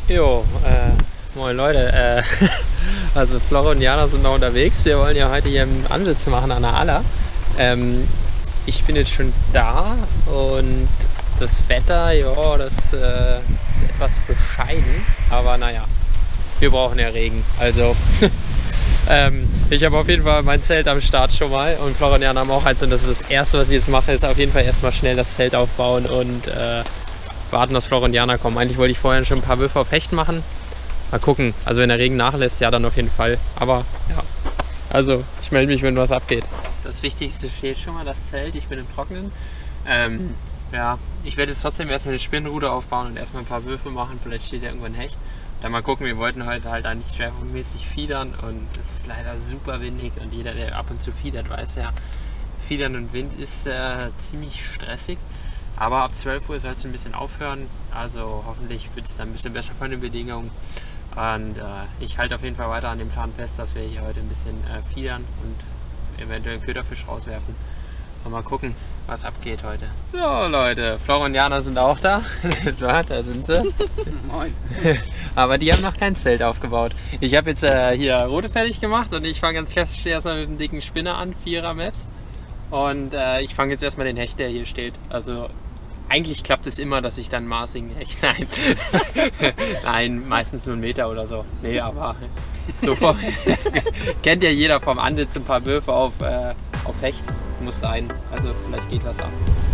Jo, moin Leute, also Flora und Jana sind noch unterwegs. Wir wollen ja heute hier einen Ansitz machen an der Aller. Ich bin jetzt schon da und das Wetter, ja, das ist etwas bescheiden, aber naja, wir brauchen ja Regen. Also ich habe auf jeden Fall mein Zelt am Start schon mal und Flora und Jana haben auch eins und das ist das Erste, was ich jetzt mache, ist auf jeden Fall erstmal schnell das Zelt aufbauen und warten, dass Flora und Jana kommen. Eigentlich wollte ich vorher schon ein paar Würfe auf Hecht machen. Mal gucken. Also wenn der Regen nachlässt, ja dann auf jeden Fall. Aber ja, also ich melde mich, wenn was abgeht. Das Wichtigste steht schon mal, das Zelt. Ich bin im Trockenen. Ja, ich werde jetzt trotzdem erstmal eine Spinnrute aufbauen und erstmal ein paar Würfe machen. Vielleicht steht ja irgendwann Hecht. Dann mal gucken, wir wollten heute halt eigentlich schwerpunktmäßig fiedern und es ist leider super windig und jeder, der ab und zu fiedert, weiß ja, Fiedern und Wind ist ziemlich stressig. Aber ab 12 Uhr soll es ein bisschen aufhören, also hoffentlich wird es dann ein bisschen besser von den Bedingungen. Und ich halte auf jeden Fall weiter an dem Plan fest, dass wir hier heute ein bisschen fiedern und eventuell einen Köderfisch rauswerfen. Und mal gucken, was abgeht heute. So Leute, Flora und Jana sind auch da. Da sind sie. Moin. Aber die haben noch kein Zelt aufgebaut. Ich habe jetzt hier Rote fertig gemacht und ich fange ganz klassisch erstmal mit dem dicken Spinner an, 4er Maps. Und ich fange jetzt erstmal den Hecht, der hier steht. Also eigentlich klappt es immer, dass ich dann maßigen Hecht. Nein. Nein, meistens nur 1 Meter oder so. Nee, aber so kennt ja jeder vom Ansitz ein paar Würfe auf Hecht. Muss sein. Also vielleicht geht was ab.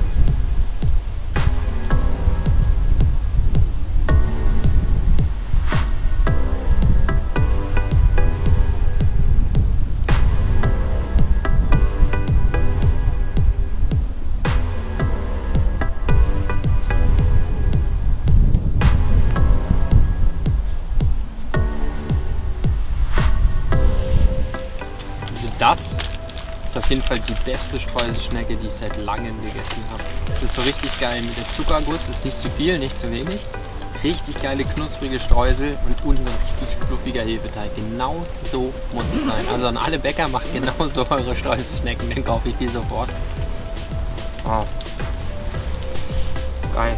Das ist auf jeden Fall die beste Streuselschnecke, die ich seit langem gegessen habe. Das ist so richtig geil mit der Zuckerguss, ist nicht zu viel, nicht zu wenig. Richtig geile knusprige Streusel und unten so ein richtig fluffiger Hefeteig. Genau so muss es sein. Also an alle Bäcker, macht genau so eure Streuselschnecken, dann kaufe ich die sofort. Wow. Geil.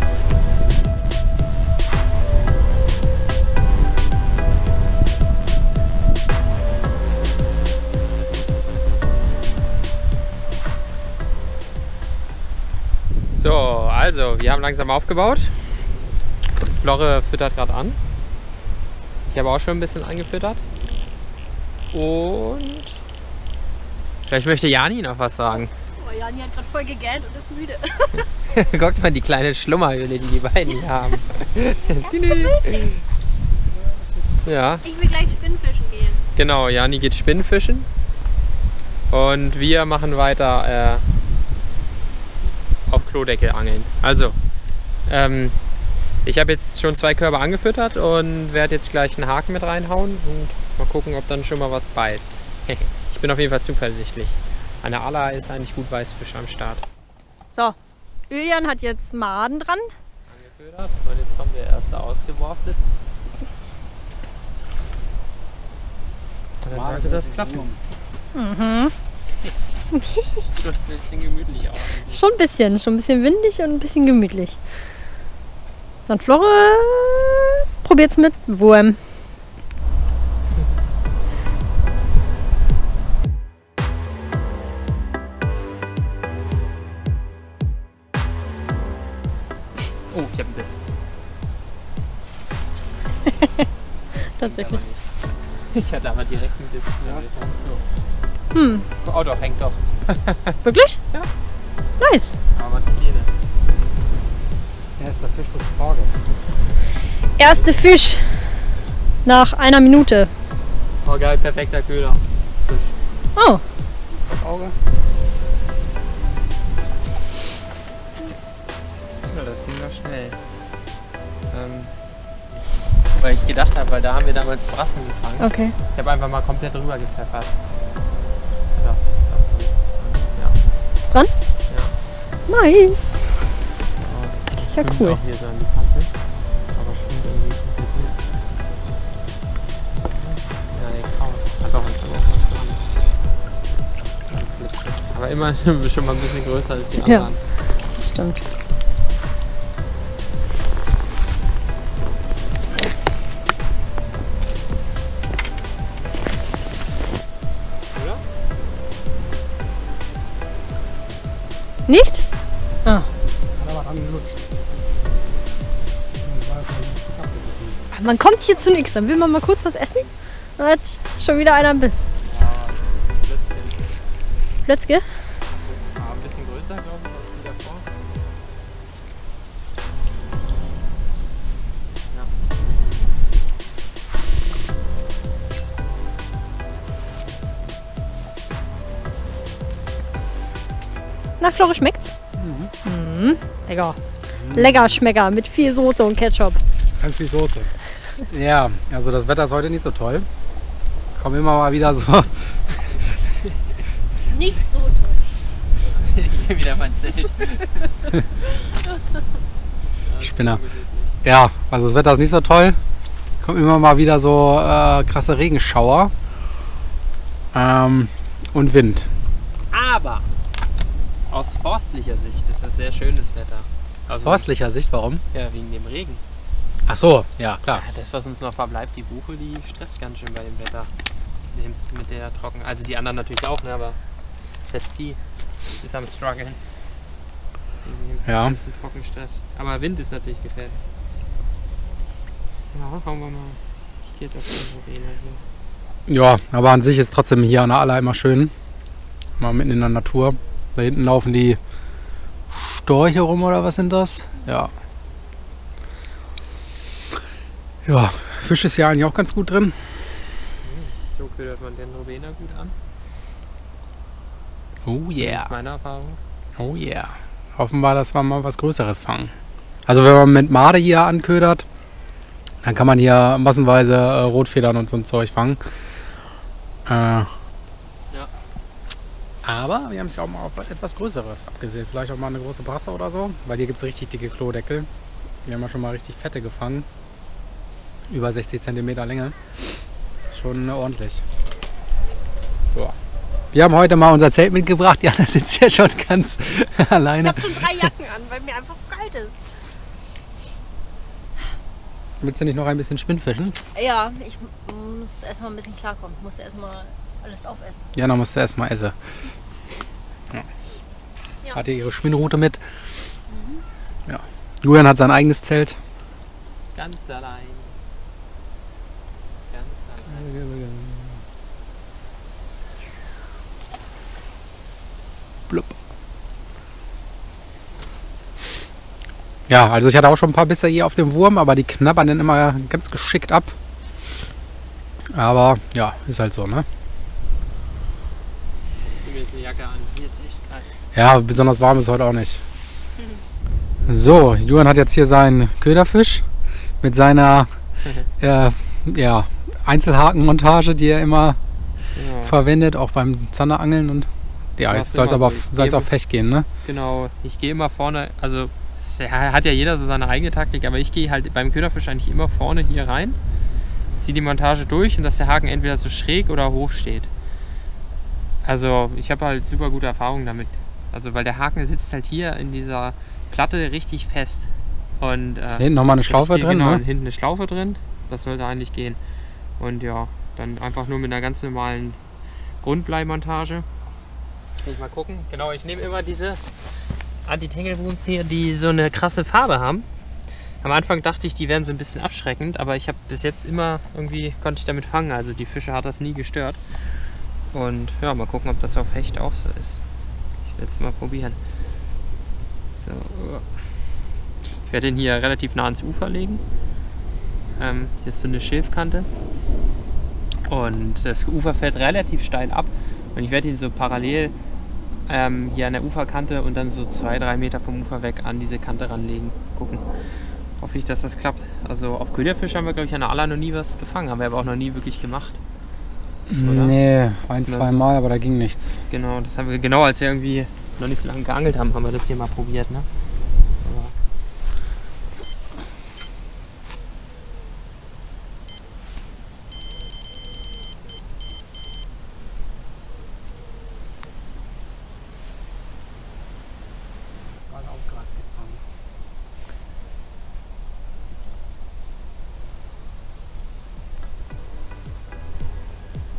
So, also wir haben langsam aufgebaut. Flora füttert gerade an. Ich habe auch schon ein bisschen angefüttert. Und vielleicht möchte Jani noch was sagen. Oh, Jani hat gerade voll gegähnt und ist müde. Guckt mal die kleine Schlummerhöhle, die beiden hier haben. Ja. Ich will gleich Spinnfischen gehen. Genau, Jani geht Spinnfischen. Und wir machen weiter auf Klodeckel angeln. Also, ich habe jetzt schon 2 Körbe angefüttert und werde jetzt gleich einen Haken mit reinhauen und mal gucken, ob dann schon mal was beißt. Ich bin auf jeden Fall zuversichtlich. An der Aller ist eigentlich gut Weißfisch am Start. So, Julian hat jetzt Maden dran. Angefüttert und jetzt kommt der erste ausgeworfen. Und dann sollte das klappen. Mhm. Sieht doch ein bisschen gemütlich aus. Schon ein bisschen windig und ein bisschen gemütlich. So, und Flora probiert's mit Wurm. Oh, ich hab einen Biss. Tatsächlich. Ich hatte aber direkt einen Biss. Hm. Oh doch, hängt doch. Wirklich? Ja. Nice. Aber ein kleines. Der ist der Fisch des Tages. Erste Fisch nach 1 Minute. Oh geil, perfekter Köder. Fisch. Oh. Das Auge. Ja, das ging doch schnell. Weil ich gedacht habe, weil da haben wir damals Brassen gefangen. Okay. Ich habe einfach mal komplett rüber gepfeffert. Ja. Ist dran? Ja. Nice. Ja. Das ist ja Schwimmt cool. auch hier so an die Kante. Aber schwimmt irgendwie komplett nicht. Ja, nee, kaum. Hat auch manchmal auch was dran. Aber immer schon mal ein bisschen größer als die Ja. anderen. Stimmt. Nicht? Ah. Hat er was angelutscht. Man kommt hier zu nichts. Dann will man mal kurz was essen. Dann hat schon wieder einer einen Biss. Plötzke? Ja, ein bisschen größer, glaube ich, als die davor. Na, Flore, schmeckt's? Mhm. Lecker. Lecker Schmecker mit viel Soße und Ketchup. Ganz viel Soße. Ja, also das Wetter ist heute nicht so toll. Kommen immer mal wieder so. Nicht so toll. Hier wieder mein Zelt. Spinner. Ja, also das Wetter ist nicht so toll. Kommen immer mal wieder so krasse Regenschauer. Und Wind. Aber aus forstlicher Sicht ist das sehr schönes Wetter. Also, Forstlicher Sicht, warum? ja, wegen dem Regen. Ach so, ja klar. Ja, das, was uns noch verbleibt, die Buche, die stresst ganz schön bei dem Wetter. Mit der Trocken. Also die anderen natürlich auch, ne, aber selbst die ist am struggeln. Wegen dem Ja. ganzen Trockenstress. Aber Wind ist natürlich gefährlich. Ja, schauen wir mal. Ich gehe jetzt auf den Arena hier. Ja, aber an sich ist trotzdem hier an der Aller immer schön. Mal mitten in der Natur. Da hinten laufen die Storche rum oder was sind das? Ja. Ja, Fisch ist ja eigentlich auch ganz gut drin. So ködert man den Robena gut an. Oh Das ist meine Erfahrung. Oh yeah. Hoffen wir, dass wir mal was Größeres fangen. Also wenn man mit Made hier anködert, dann kann man hier massenweise Rotfedern und so ein Zeug fangen. Aber wir haben es ja auch mal auf etwas Größeres abgesehen. Vielleicht auch mal eine große Brasse oder so. Weil hier gibt es richtig dicke Klodeckel. Wir haben ja schon mal richtig fette gefangen. Über 60 cm Länge. Schon ordentlich. So. Wir haben heute mal unser Zelt mitgebracht. Jana sitzt hier schon ganz alleine. Ich habe schon 3 Jacken an, weil mir einfach so kalt ist. Willst du nicht noch ein bisschen Spinnfischen? Ja, ich muss erstmal ein bisschen klarkommen. Ich muss erstmal alles aufessen. Jana musste erstmal essen. Ja. Ja. Hat ihre Spinnrute mit. Ja. Julian hat sein eigenes Zelt. Ganz allein. Ganz allein. Blub. Ja, also ich hatte auch schon ein paar Bisse hier auf dem Wurm, aber die knabbern dann immer ganz geschickt ab. Aber ja, ist halt so, ne? Zieh mir jetzt eine Jacke an. Hier ist echt kalt. Ja, besonders warm ist heute auch nicht. So, Julian hat jetzt hier seinen Köderfisch mit seiner ja, Einzelhakenmontage, die er immer Genau. verwendet, auch beim Zanderangeln. Und ja, jetzt soll es aber auf Hecht gehen, ne? Genau, ich gehe immer vorne, also hat ja jeder so seine eigene Taktik, aber ich gehe halt beim Köderfisch eigentlich immer vorne hier rein, ziehe die Montage durch und dass der Haken entweder so schräg oder hoch steht. Also ich habe halt super gute Erfahrungen damit. Also weil der Haken sitzt halt hier in dieser Platte richtig fest. Und Hinten nochmal eine Schlaufe drin, genau, ne? und hinten eine Schlaufe drin. Das sollte eigentlich gehen. Und ja, dann einfach nur mit einer ganz normalen Grundbleimontage. Kann ich mal gucken. Genau, ich nehme immer diese Anti-Tangle-Booms hier, die so eine krasse Farbe haben. Am Anfang dachte ich, die wären so ein bisschen abschreckend, aber ich habe bis jetzt immer irgendwie konnte ich damit fangen. Also die Fische hat das nie gestört. Und ja, mal gucken, ob das auf Hecht auch so ist. Ich werde es mal probieren. So. Ich werde den hier relativ nah ans Ufer legen. Hier ist so eine Schilfkante. Und das Ufer fällt relativ steil ab. Und ich werde ihn so parallel hier an der Uferkante und dann so 2-3 Meter vom Ufer weg an diese Kante ranlegen. Gucken. Hoffe ich, dass das klappt. Also auf Köderfisch haben wir, glaube ich, an der Aller noch nie was gefangen. Haben wir aber auch noch nie wirklich gemacht. Oder? Nee, ein, Ist mir zwei so- Mal, aber da ging nichts. Genau, das haben wir genau, als wir irgendwie noch nicht so lange geangelt haben, haben wir das hier mal probiert, ne? Aber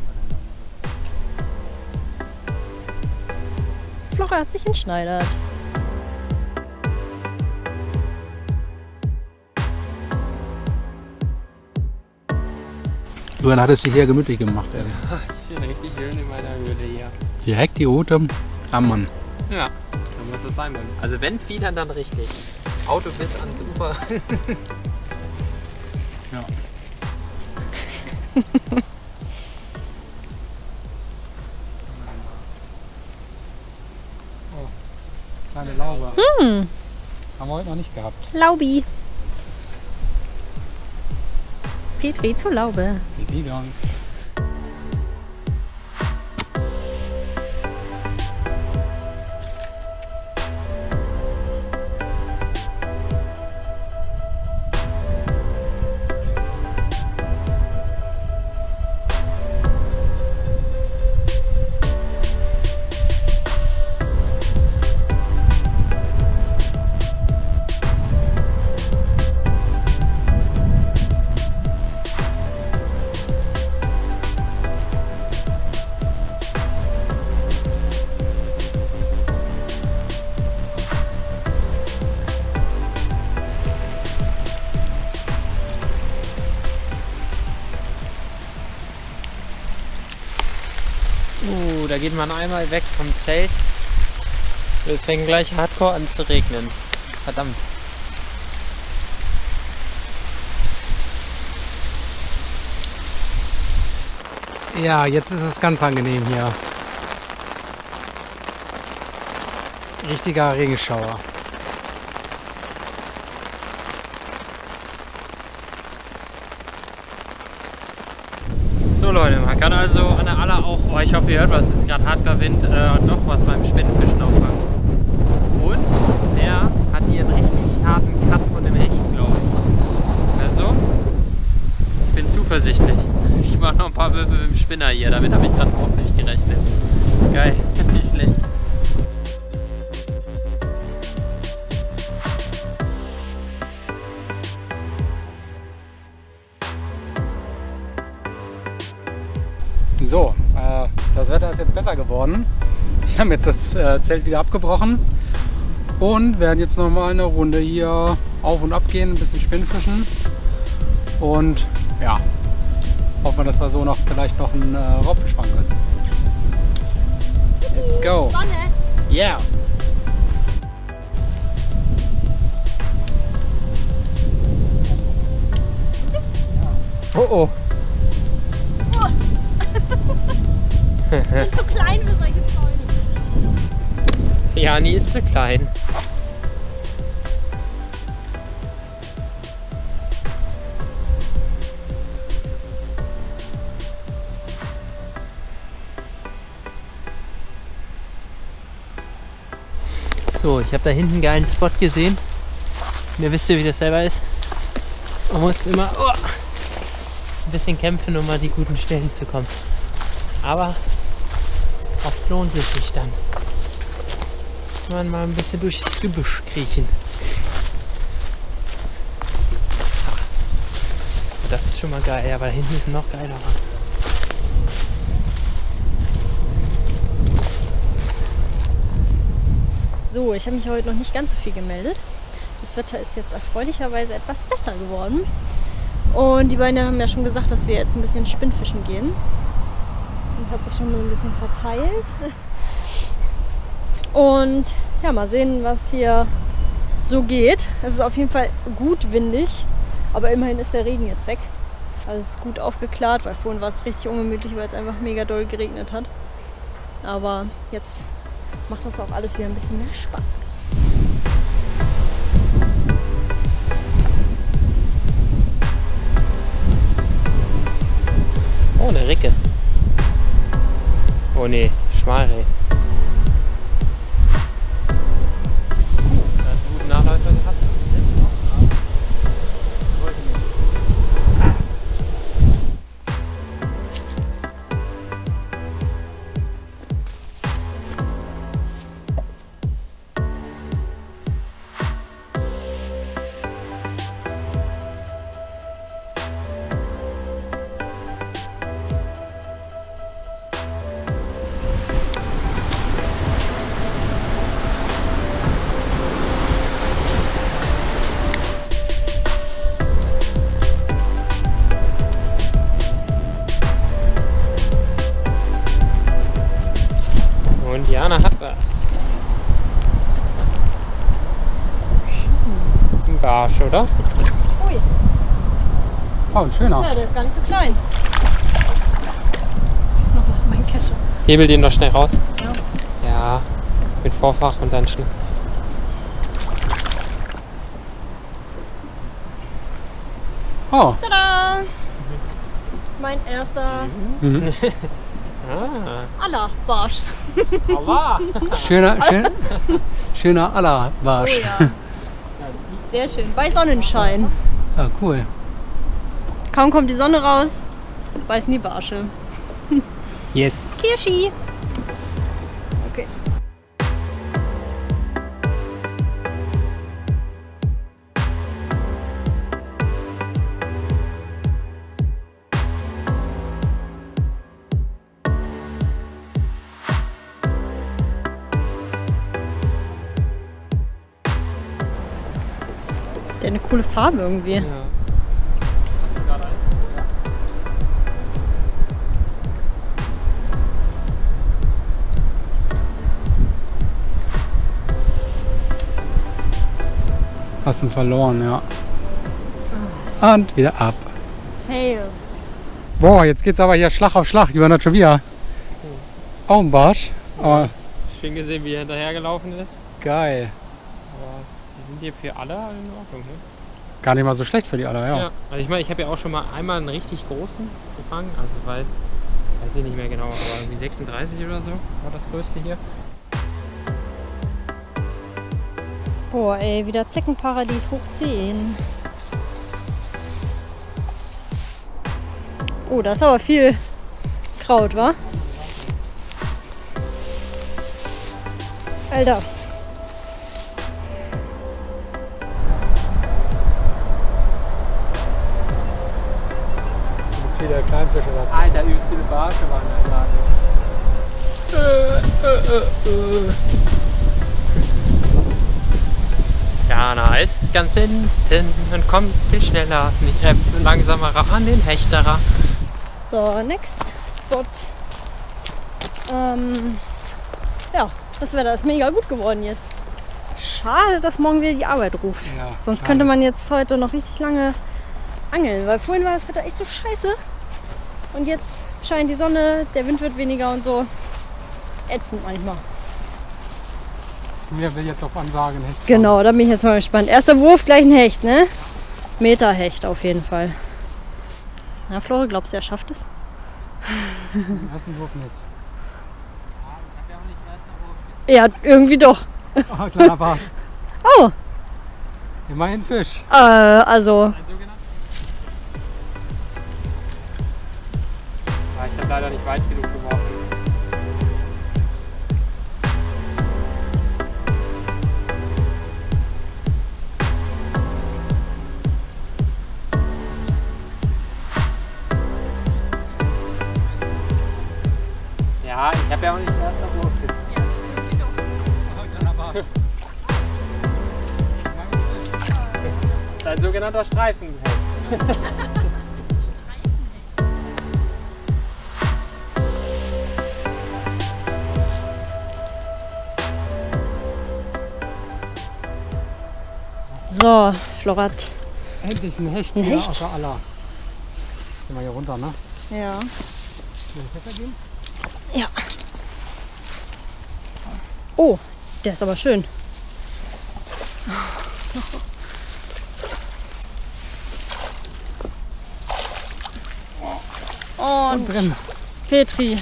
Flora hat sich entschneidert. Du hat es sich hier gemütlich gemacht, ey. Ich bin richtig schön in meiner Höhle hier. Direkt die Route am Mann. Ja, so muss es sein. Also wenn Vieh, dann richtig. Auto bis ans Ufer. Ja. Oh, kleine Laube. Hm, Haben wir heute noch nicht gehabt. Laubi. Petri zur Laube. Die Gang. Da geht man einmal weg vom Zelt. Es fängt gleich hardcore an zu regnen. Verdammt. Ja, jetzt ist es ganz angenehm hier. Richtiger Regenschauer. So Leute, man kann also an der Aller auch, oh, ich hoffe ihr hört was, es ist gerade Hardcore-Wind, doch was beim Spinnenfischen auffangen. Und der hat hier einen richtig harten Cut von dem Hecht, glaube ich. Also, ich bin zuversichtlich. Ich mache noch ein paar Würfe mit dem Spinner hier, damit habe ich gerade auch nicht gerechnet. Geil, nicht schlecht. So, das Wetter ist jetzt besser geworden. Wir haben jetzt das Zelt wieder abgebrochen und werden jetzt noch mal eine Runde hier auf und ab gehen, ein bisschen Spinnfischen und ja, hoffen wir, dass wir so noch vielleicht noch einen Raubfisch fangen können. Let's go! Sonne. Yeah! Oh oh. Zu klein für solche Freunde. Jani ist zu klein. So, ich habe da hinten einen geilen Spot gesehen. Und ihr wisst ja, wie das selber ist. Man muss immer ein bisschen kämpfen, um mal die guten Stellen zu kommen. Aber oft lohnt es sich dann. Kann man mal ein bisschen durchs Gebüsch kriechen. Das ist schon mal geil, aber da hinten ist noch geiler. So, ich habe mich heute noch nicht ganz so viel gemeldet. Das Wetter ist jetzt erfreulicherweise etwas besser geworden. Und die beiden haben ja schon gesagt, dass wir jetzt ein bisschen Spinnfischen gehen. Und hat sich schon so ein bisschen verteilt. Und ja, mal sehen, was hier so geht. Es ist auf jeden Fall gut windig, aber immerhin ist der Regen jetzt weg. Also es ist gut aufgeklärt, weil vorhin war es richtig ungemütlich, weil es einfach mega doll geregnet hat. Aber jetzt macht das auch alles wieder ein bisschen mehr Spaß. Oh, eine Ricke. Oh ne, Schmalreh. Da hast du einen guten Nachläufer gehabt. Jana hat was. Ein Barsch, oder? Ui, Oh, ein schöner. ja, der ist gar nicht so klein. Nochmal mein Kescher. Hebel den noch schnell raus. Ja. Ja, mit Vorfach und dann schnell. Oh, Tada! Mein erster Ah, aller Barsch. Allah. schöner Oh Allerbarsch. ja. Sehr schön. Bei Sonnenschein. Ja, cool. Kaum kommt die Sonne raus, beißen die Barsche. Yes. Kirschi! Okay. Der hat eine coole Farbe irgendwie. Ja. Hast du gerade eins? Ja. Hast ihn verloren, ja. Und wieder ab. Fail. Boah, jetzt geht's aber hier Schlag auf Schlag. Johann hat schon wieder. Auch ein Barsch. Aber Schön gesehen, wie er hinterhergelaufen ist. geil. Aber die sind hier für alle in Ordnung, ne? Gar nicht mal so schlecht für die aller, ja. Also ich meine, ich habe ja auch schon mal einmal einen richtig großen gefangen. Also weil, weiß ich nicht mehr genau, aber irgendwie 36 oder so war das größte hier. Boah, ey, wieder Zeckenparadies hoch 10. Oh, da ist aber viel Kraut, wa? Alter. Jetzt wieder Kleinfische dazu. Alter, übelst viele Barsche waren da im Laden. Jana ist ganz hinten und kommt viel schneller, nicht langsamer an den Hechterer. So, next Spot. Ja, das Wetter ist mega gut geworden jetzt. Schade, dass morgen wieder die Arbeit ruft. Ja, Sonst schade. könnte man jetzt heute noch richtig lange angeln, weil vorhin war das Wetter echt so scheiße. Und jetzt scheint die Sonne, der Wind wird weniger und so. Ätzend manchmal. Wer will jetzt auf Ansage ein Hecht? Genau, da bin ich jetzt mal gespannt. Erster Wurf, gleich ein Hecht, ne? Meterhecht auf jeden Fall. Na, Flore, glaubst du, er schafft es? Den ersten Wurf nicht. Ja, irgendwie doch. Oh, kleiner Barsch. Oh, Immerhin Fisch. also, Ich habe leider nicht weit genug geworfen. Ja, ich habe ja auch nicht erster Wurf. Oh, kleiner Barsch. Das ist ein sogenannter Streifenhecht. so, Florat. Endlich ein Hecht Ein hier Hecht? außer aller. Gehen wir hier runter, ne? Ja. Will ich weitergehen? Ja. Oh, der ist aber schön. Und Drin. Petri.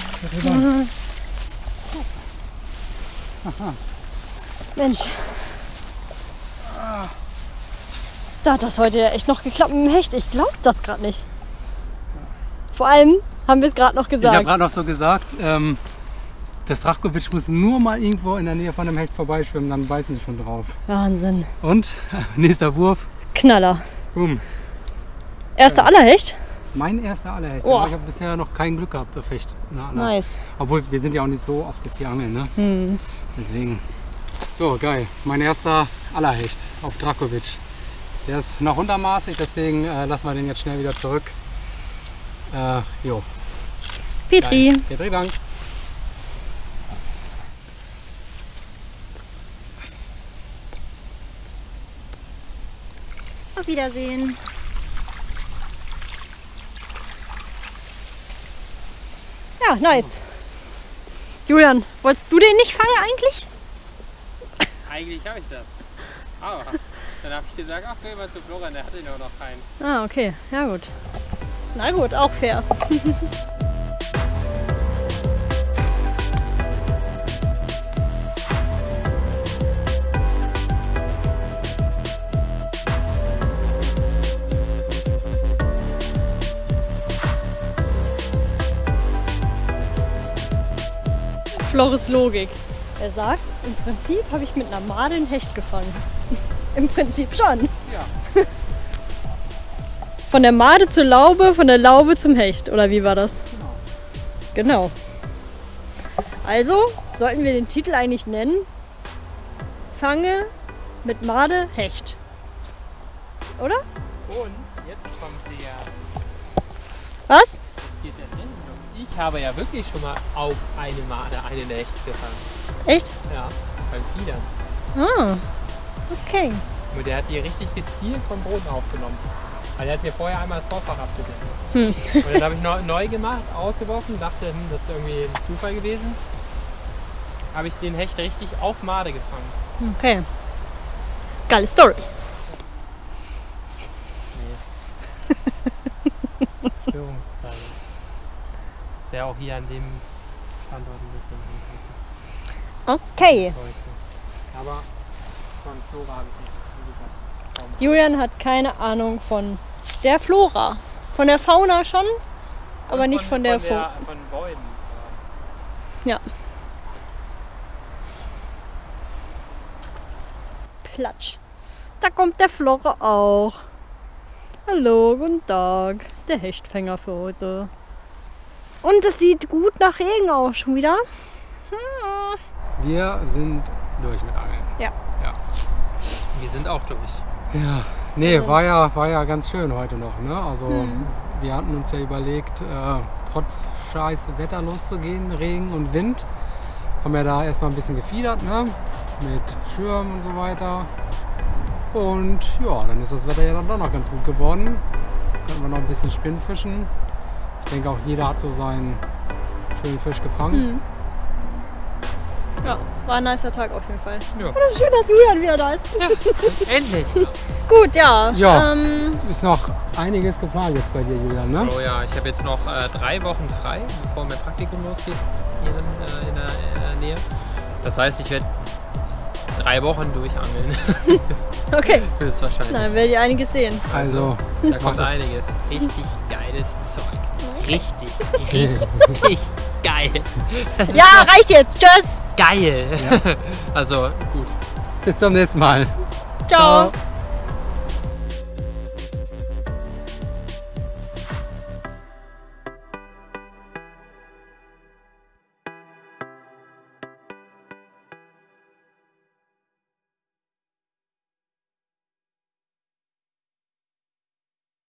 Mensch. Da hat das heute ja echt noch geklappt mit dem Hecht. Ich glaube das gerade nicht. Vor allem haben wir es gerade noch Ich habe gesagt. gerade noch so gesagt, das Drachkowitsch muss nur mal irgendwo in der Nähe von einem Hecht vorbeischwimmen, dann beißen die schon drauf. Wahnsinn. Und nächster Wurf, Knaller. boom. Erster aller Hecht? Mein erster Allerhecht. Oh. Aber ich habe bisher noch kein Glück gehabt auf Hecht. Nice. Obwohl, wir sind ja auch nicht so oft jetzt hier angeln, ne? Hm. Deswegen. So, geil. Mein erster Allerhecht auf Drachkowitsch. Der ist noch untermaßig, deswegen lassen wir den jetzt schnell wieder zurück. Jo. Petri. Geil. Petri, Dank. Auf Wiedersehen. Ja, nice. Julian, wolltest du den nicht fangen eigentlich? Eigentlich habe ich das. Aber dann habe ich gesagt, ach, geh mal zu Florian, der hatte noch keinen. Ah, okay. Ja gut. Na gut, auch fair. Flores Logik. Er sagt, im Prinzip habe ich mit einer Made einen Hecht gefangen. Im Prinzip schon. Ja. Von der Made zur Laube, von der Laube zum Hecht. Oder wie war das? Genau. Also sollten wir den Titel eigentlich nennen: Fange mit Made Hecht. Oder? Und jetzt kommt der. Was? Geht der drin? Ich habe ja wirklich schon mal auf eine Made einen Hecht gefangen. Echt? Ja, beim Fiedern. Ah, okay. Und der hat die richtig gezielt vom Boden aufgenommen. Weil der hat mir vorher einmal das Vorfach abgebissen. Und dann habe ich noch neu gemacht, ausgeworfen, dachte, das ist irgendwie ein Zufall gewesen. Habe ich den Hecht richtig auf Made gefangen. Okay. Geile Story. Nee. Störungszeichen. Das wäre auch hier an dem Standort ein bisschen Okay. heute. Aber von Flora habe ich nicht. Wie gesagt, kaum. Julian hat keine Ahnung von der Flora. Von der Fauna schon, aber nicht von der Flora. Von Bäumen. Ja. Platsch. Da kommt der Flora auch. Hallo, guten Tag. Der Hechtfänger für heute. Und es sieht gut nach Regen aus schon wieder. Wir sind durch mit Angeln. Ja. Wir sind auch durch. Ja, nee, war ja ganz schön heute noch. Ne? Also wir hatten uns ja überlegt, trotz scheiß Wetter loszugehen, Regen und Wind. Haben ja da erstmal ein bisschen gefiedert, ne? Mit Schirm und so weiter. Und ja, dann ist das Wetter ja dann doch noch ganz gut geworden. Konnten wir noch ein bisschen Spinnfischen. Ich denke auch jeder hat so seinen schönen Fisch gefangen. Ja, war ein nicer Tag auf jeden Fall. Ja. Und es ist schön, dass Julian wieder da ist. Endlich! Gut, ja. Ja. Ist noch einiges geplant jetzt bei dir, Julian, ne? Oh ja, ich habe jetzt noch 3 Wochen frei, bevor mein Praktikum losgeht hier in der Nähe. Das heißt, ich werde 3 Wochen durchangeln. Okay, Höchstwahrscheinlich. dann werdet ihr einiges sehen. Also, Da kommt einiges. Richtig geiles Zeug. Richtig geil. Das ist Ja, noch reicht jetzt. Tschüss. geil. Also gut. bis zum nächsten Mal. Ciao. Ciao.